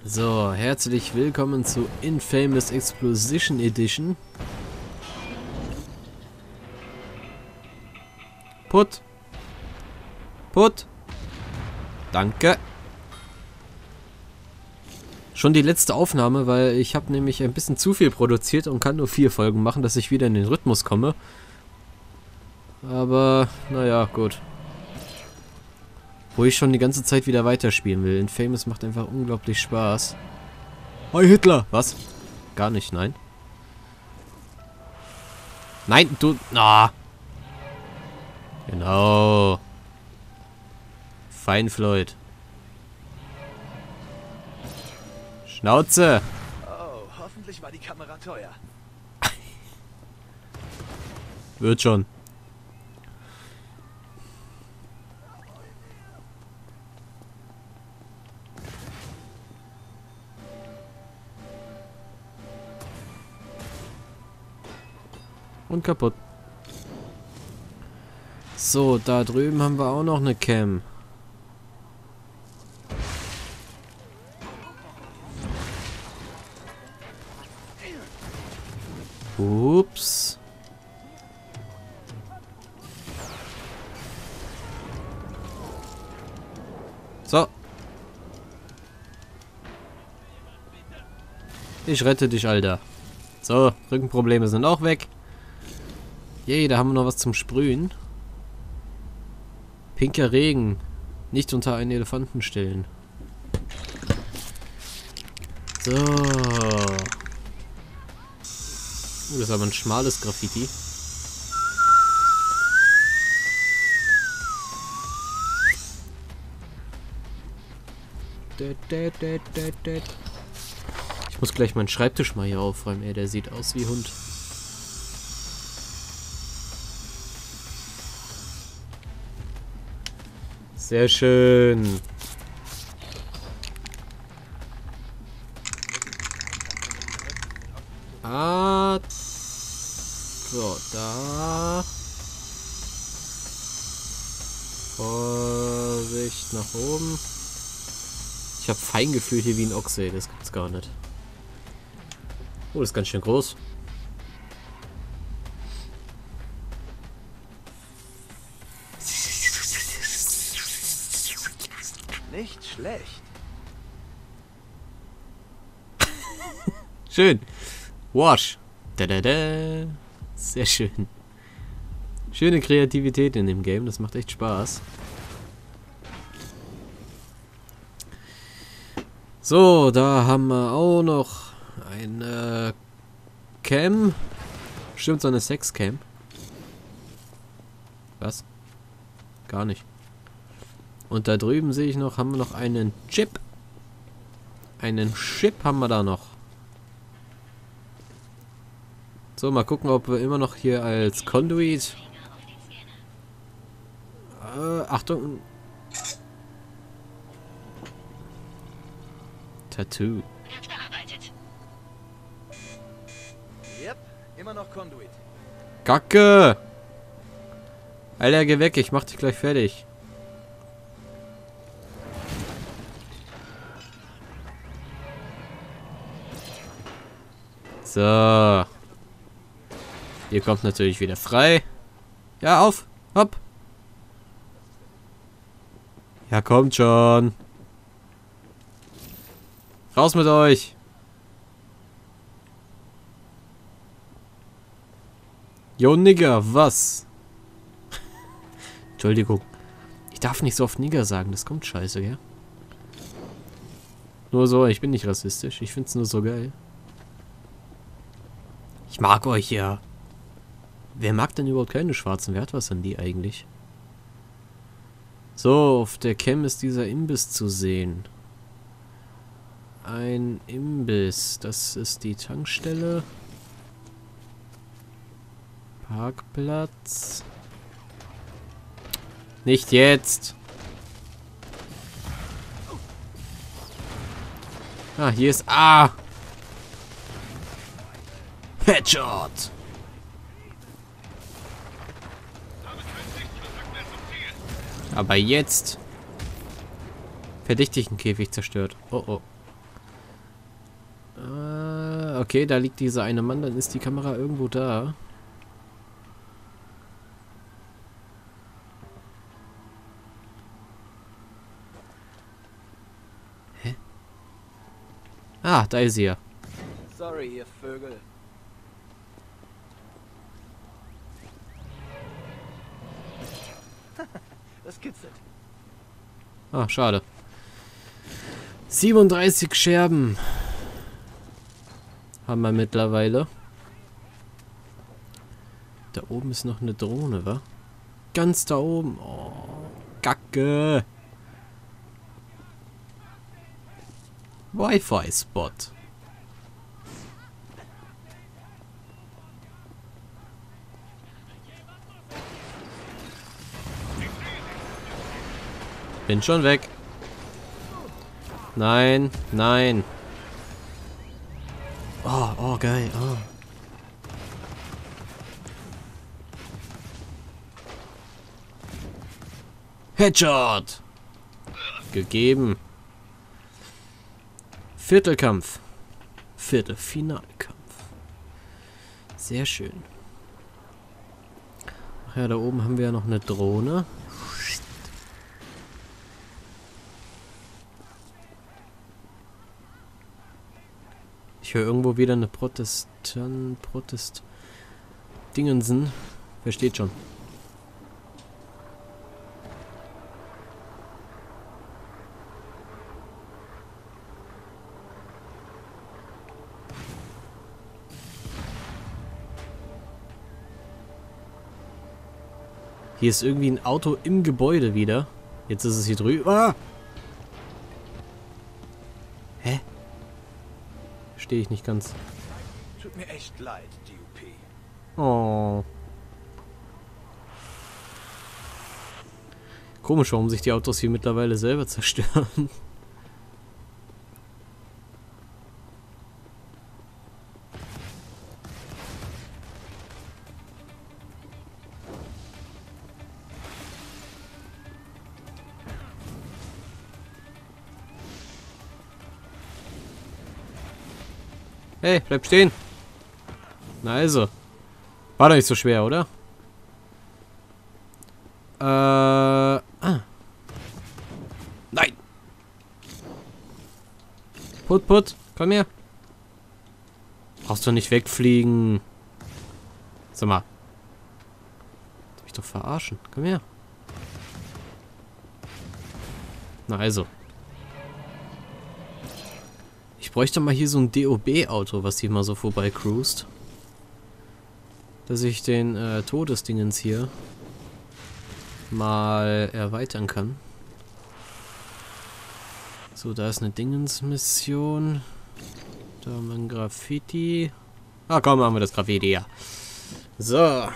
So, herzlich willkommen zu Infamous Explosion Edition. Put. Put. Danke. Schon die letzte Aufnahme, weil ich habe nämlich ein bisschen zu viel produziert und kann nur 4 Folgen machen, dass ich wieder in den Rhythmus komme. Aber, naja, gut. Wo ich schon die ganze Zeit wieder weiterspielen will. Infamous macht einfach unglaublich Spaß. Hi Hitler! Was? Gar nicht, nein. Nein, du... Ah. Genau. Fein, Floyd. Schnauze! Oh, hoffentlich war die Kamera teuer. Wird schon. Und kaputt. So, da drüben haben wir auch noch eine Cam. Ups. So. Ich rette dich, Alter. So, Rückenprobleme sind auch weg. Yay, da haben wir noch was zum Sprühen. Pinker Regen. Nicht unter einen Elefanten stellen. So. Das ist aber ein schmales Graffiti. Ich muss gleich meinen Schreibtisch mal hier aufräumen. Ey, der sieht aus wie Hund. Sehr schön. Ah. So, da. Vorsicht nach oben. Ich habe Feingefühl hier wie ein Ochse. Das gibt's gar nicht. Oh, das ist ganz schön groß. Nicht schlecht. Schön. Wash. Da, da, da. Sehr schön. Schöne Kreativität in dem Game. Das macht echt Spaß. So, da haben wir auch noch eine Cam. Stimmt, so eine Sexcam. Was? Gar nicht. Und da drüben sehe ich noch, haben wir noch einen Chip. Einen Chip haben wir da noch. So, mal gucken, ob wir immer noch hier als Conduit... Achtung. Tattoo. Yep, immer noch Conduit. Kacke! Alter, geh weg, ich mach dich gleich fertig. So. Hier kommt natürlich wieder frei. Ja, auf. Hopp. Ja, kommt schon. Raus mit euch. Yo, Nigger, was? Entschuldigung. Ich darf nicht so oft Nigger sagen, das kommt scheiße, gell? Nur so, ich bin nicht rassistisch. Ich find's nur so geil. Ich mag euch ja. Wer mag denn überhaupt keine Schwarzen? Wer hat was an die eigentlich? So, auf der Cam ist dieser Imbiss zu sehen. Ein Imbiss. Das ist die Tankstelle. Parkplatz. Nicht jetzt. Ah, hier ist... Ah! Headshot! Aber jetzt... Verdächtigenkäfig zerstört. Oh oh. Okay, da liegt dieser eine Mann. Dann ist die Kamera irgendwo da. Hä? Ah, da ist sie ja. Sorry, ihr Vögel. Das kitzelt. Ah, schade. 37 Scherben haben wir mittlerweile. Da oben ist noch eine Drohne, wa? Ganz da oben. Oh, Kacke. Wi-Fi-Spot. Bin schon weg. Nein, nein. Oh, oh, geil. Oh. Headshot. Gegeben. Viertelkampf. Viertelfinalkampf. Sehr schön. Ach ja, da oben haben wir ja noch eine Drohne. Ich höre irgendwo wieder eine Dingensen. Versteht schon. Hier ist irgendwie ein Auto im Gebäude wieder. Jetzt ist es hier drüben. Ah! Hä? Verstehe ich nicht ganz. Tut mir echt leid, DUP. Oh. Komisch, warum sich die Autos hier mittlerweile selber zerstören. Hey, bleib stehen. Na also. War doch nicht so schwer, oder? Nein. Put, komm her. Brauchst du nicht wegfliegen. Sag mal. Willst mich doch verarschen. Komm her. Na also. Ich bräuchte mal hier so ein DOB-Auto, was hier mal so vorbei cruist. Dass ich den Todesdingens hier mal erweitern kann. So, da ist eine Dingensmission. Da haben wir ein Graffiti. Ah, komm, machen wir das Graffiti, ja. So.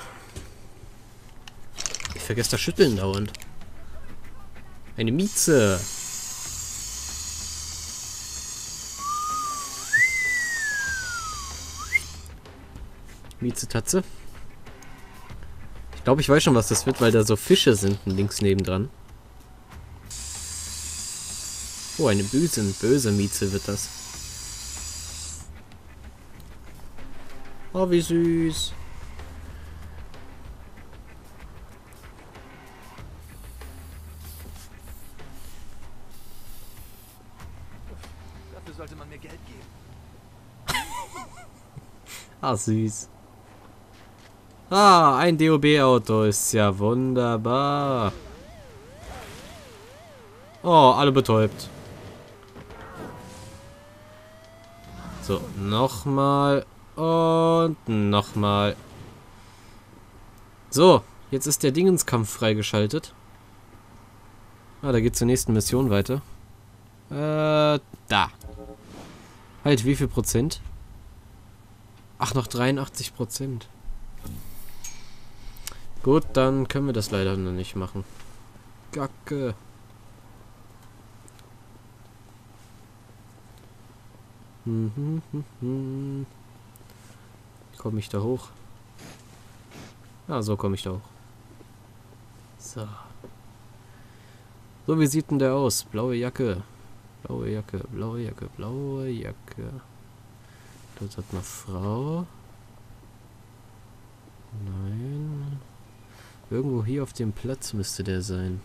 Ich vergesse das Schütteln dauernd. Eine Mieze. Mieze-Tatze. Ich glaube, ich weiß schon, was das wird, weil da so Fische sind links nebendran. Oh, eine böse Mieze wird das. Oh, wie süß. Dafür sollte man mir Geld geben. Ah, süß. Ah, ein DOB-Auto ist ja wunderbar. Oh, alle betäubt. So, nochmal. Und nochmal. So, jetzt ist der Dingenskampf freigeschaltet. Ah, da geht's zur nächsten Mission weiter. Da. Halt, wie viel Prozent? Ach, noch 83%. Gut, dann können wir das leider noch nicht machen. Kacke. Komme ich da hoch? Ah, so komme ich da hoch. So. So, wie sieht denn der aus? Blaue Jacke. Blaue Jacke, blaue Jacke, blaue Jacke. Dort hat eine Frau. Nein. Irgendwo hier auf dem Platz müsste der sein.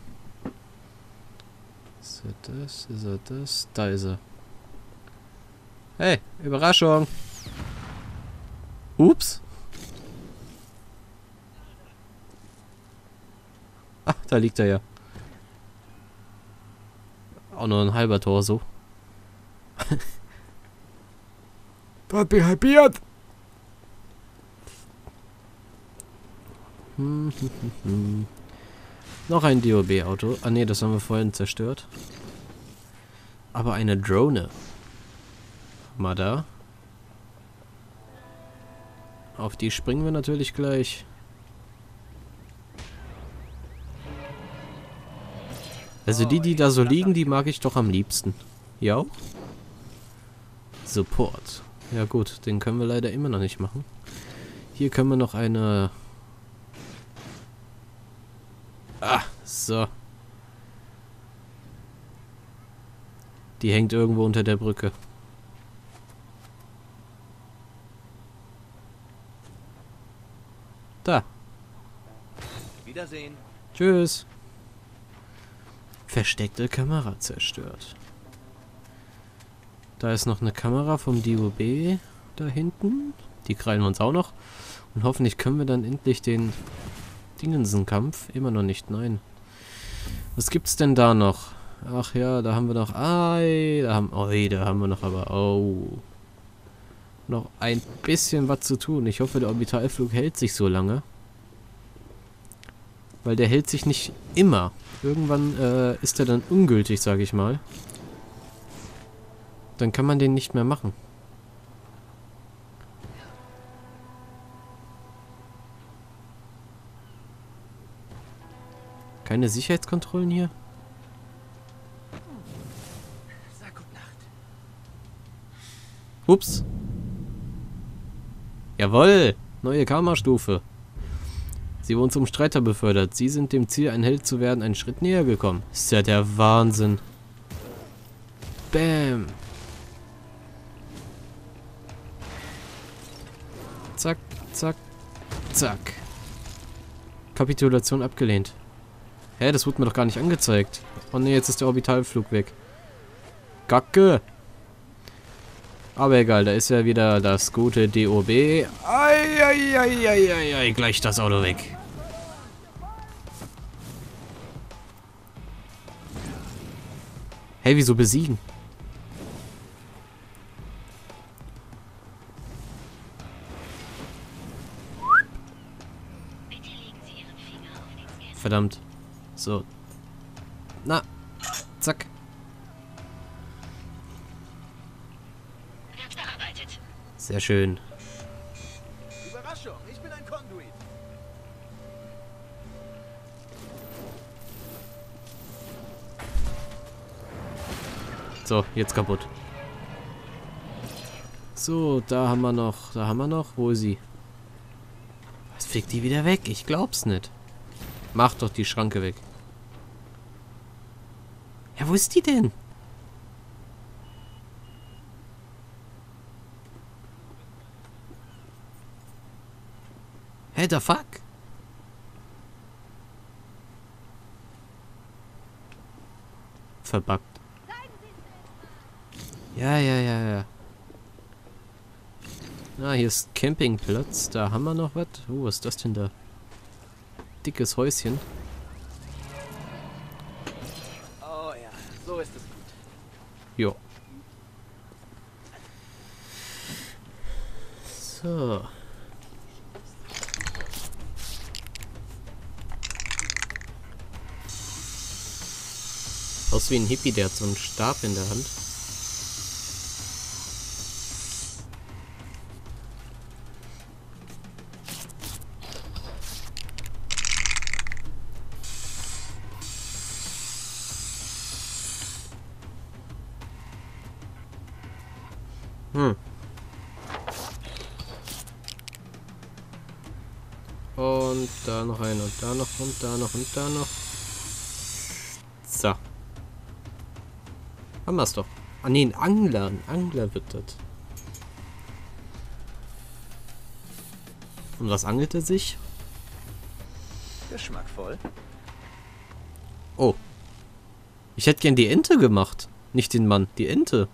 Ist er das? Ist er das? Da ist er. Hey, Überraschung! Ups! Ach, da liegt er ja. Auch nur ein halber Torso. Papi halbiert! Noch ein DOB-Auto. Ah ne, das haben wir vorhin zerstört. Aber eine Drone. Mal da. Auf die springen wir natürlich gleich. Also die da so liegen, die mag ich doch am liebsten. Ja auch? Support. Ja gut, den können wir leider immer noch nicht machen. Hier können wir noch eine... Ah, so. Die hängt irgendwo unter der Brücke. Da. Wiedersehen. Tschüss. Versteckte Kamera zerstört. Da ist noch eine Kamera vom DOB da hinten. Die krallen wir uns auch noch. Und hoffentlich können wir dann endlich den Dingensen-Kampf. Immer noch nicht, nein. Was gibt's denn da noch? Ach ja, da haben wir noch... da haben wir noch aber... Oh. Noch ein bisschen was zu tun. Ich hoffe, der Orbitalflug hält sich so lange. Weil der hält sich nicht immer. Irgendwann ist er dann ungültig, sage ich mal. Dann kann man den nicht mehr machen. Keine Sicherheitskontrollen hier? Sag gute Nacht. Ups. Jawohl. Neue Karma-Stufe. Sie wurden zum Streiter befördert. Sie sind dem Ziel, ein Held zu werden, einen Schritt näher gekommen. Ist ja der Wahnsinn. Bam. Zack, zack, zack. Kapitulation abgelehnt. Hä, das wurde mir doch gar nicht angezeigt. Oh ne, jetzt ist der Orbitalflug weg. Gacke. Aber egal, da ist ja wieder das gute DOB. Ei, gleich das Auto weg. Hey, wieso besiegen? Verdammt. So. Na. Zack. Sehr schön. Überraschung, ich bin ein Conduit. So, jetzt kaputt. So, da haben wir noch. Wo ist sie? Was fliegt die wieder weg? Ich glaub's nicht. Mach doch die Schranke weg. Ja, wo ist die denn? Hä, the fuck? Verbuggt. Ja. Ah, hier ist Campingplatz. Da haben wir noch was. Oh, was ist das denn da? Dickes Häuschen. Oh ja, so ist es gut. Jo. So. Aus wie ein Hippie, der hat so einen Stab in der Hand. Und da noch ein und da noch und da noch und da noch. So. Haben wir's doch. Ah ne, ein Angler. Ein Angler wird das. Und was angelt er sich? Geschmackvoll. Oh. Ich hätte gern die Ente gemacht. Nicht den Mann, die Ente.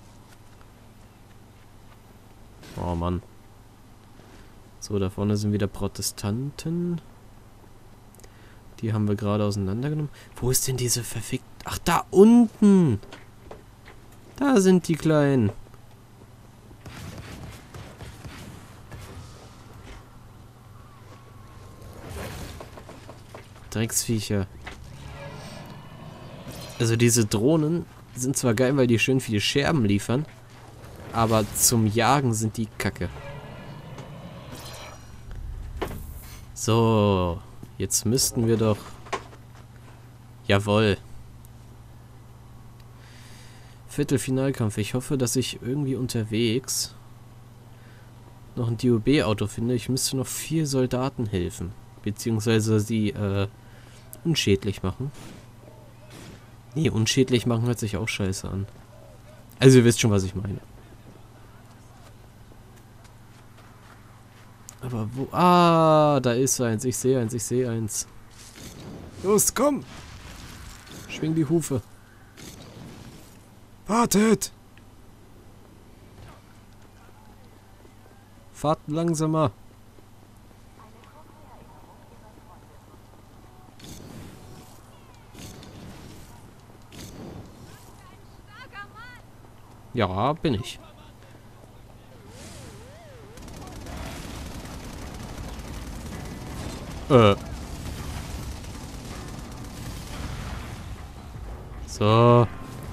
Oh Mann. So, da vorne sind wieder Protestanten. Die haben wir gerade auseinandergenommen. Wo ist denn diese verfickt... Ach, da unten! Da sind die Kleinen. Drecksviecher. Also diese Drohnen sind zwar geil, weil die schön viele Scherben liefern, aber zum Jagen sind die Kacke. So, jetzt müssten wir doch... Jawohl. Viertelfinalkampf. Ich hoffe, dass ich irgendwie unterwegs noch ein DOB-Auto finde. Ich müsste noch 4 Soldaten helfen. Beziehungsweise sie unschädlich machen. Nee, unschädlich machen hört sich auch scheiße an. Also ihr wisst schon, was ich meine. Aber wo... Ah, da ist eins. Ich sehe eins, ich sehe eins. Los, komm! Schwing die Hufe. Wartet! Fahrt langsamer. Ja, bin ich. So.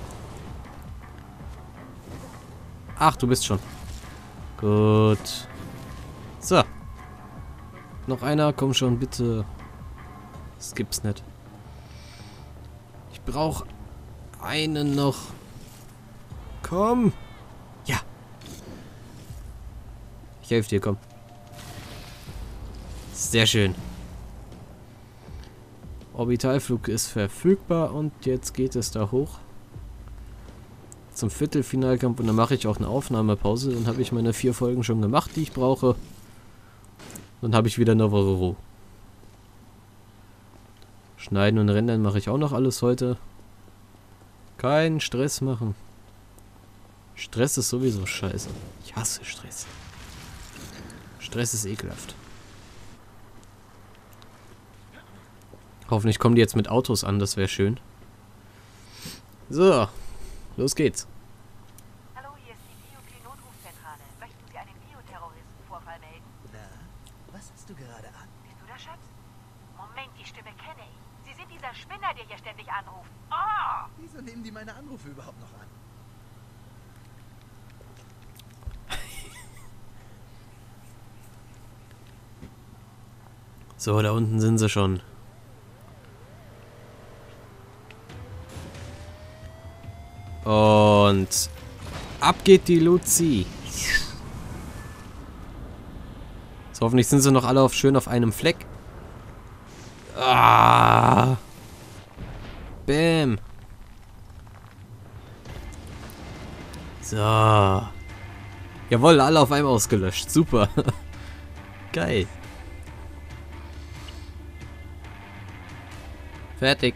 Ach, du bist schon. Gut. So. Noch einer, komm schon, bitte. Das gibt's nicht. Ich brauche einen noch. Komm. Ja. Ich helfe dir, komm. Sehr schön. Orbitalflug ist verfügbar und jetzt geht es da hoch. Zum Viertelfinalkampf und dann mache ich auch eine Aufnahmepause. Dann habe ich meine 4 Folgen schon gemacht, die ich brauche. Dann habe ich wieder eine Woche Ruhe. Schneiden und rendern mache ich auch noch alles heute. Keinen Stress machen. Stress ist sowieso scheiße. Ich hasse Stress. Stress ist ekelhaft. Hoffentlich kommen die jetzt mit Autos an, das wäre schön. So, los geht's. Hallo, hier ist die Biokli-Notrufzentrale. Möchten Sie einen Bioterroristenvorfall melden? Na, was hast du gerade an? Bist du das, Schatz? Moment, die Stimme kenne ich. Sie sind dieser Spinner, der hier ständig anruft. Oh! Wieso nehmen die meine Anrufe überhaupt noch an? So, da unten sind sie schon. Und ab geht die Luzi. So, hoffentlich sind sie noch alle schön auf einem Fleck. Ah. Bäm. So. Jawohl, alle auf einmal ausgelöscht. Super. Geil. Fertig.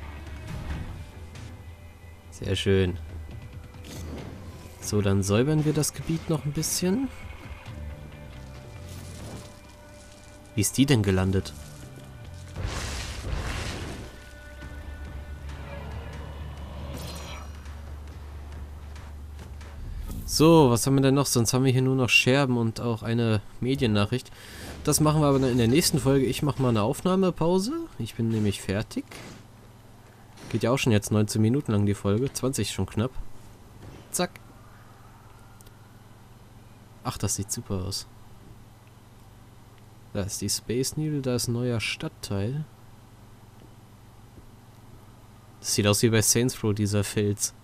Sehr schön. So, dann säubern wir das Gebiet noch ein bisschen. Wie ist die denn gelandet? So, was haben wir denn noch? Sonst haben wir hier nur noch Scherben und auch eine Mediennachricht. Das machen wir aber dann in der nächsten Folge. Ich mache mal eine Aufnahmepause. Ich bin nämlich fertig. Geht ja auch schon jetzt 19 Minuten lang die Folge. 20 schon knapp. Zack. Ach, das sieht super aus. Da ist die Space Needle, da ist ein neuer Stadtteil. Das sieht aus wie bei Saints Row, dieser Fels.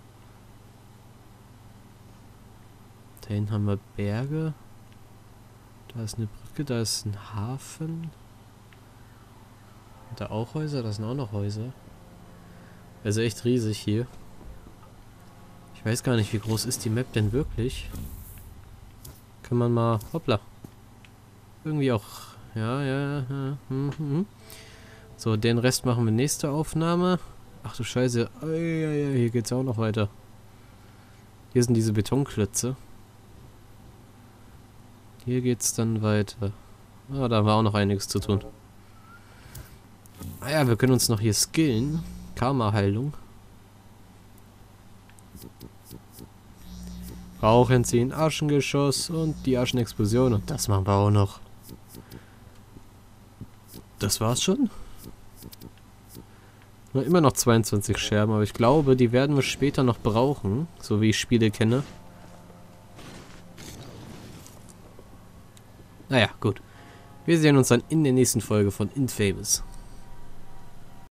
Da hinten haben wir Berge. Da ist eine Brücke, da ist ein Hafen. Und da auch Häuser, da sind auch noch Häuser. Also echt riesig hier. Ich weiß gar nicht, wie groß ist die Map denn wirklich? Kann man mal, hoppla, irgendwie auch Ja, ja, ja. So, den Rest machen wir nächste Aufnahme. Ach du Scheiße. Hier geht's auch noch weiter. Hier sind diese Betonklötze. Hier geht's dann weiter. Ah, da haben wir auch noch einiges zu tun. Ah ja, wir können uns noch hier skillen. Karma-Heilung. Rauch entziehen, Aschengeschoss und die Aschenexplosion. Und das machen wir auch noch. Das war's schon? Na, immer noch 22 Scherben, aber ich glaube, die werden wir später noch brauchen. So wie ich Spiele kenne. Naja, gut. Wir sehen uns dann in der nächsten Folge von Infamous.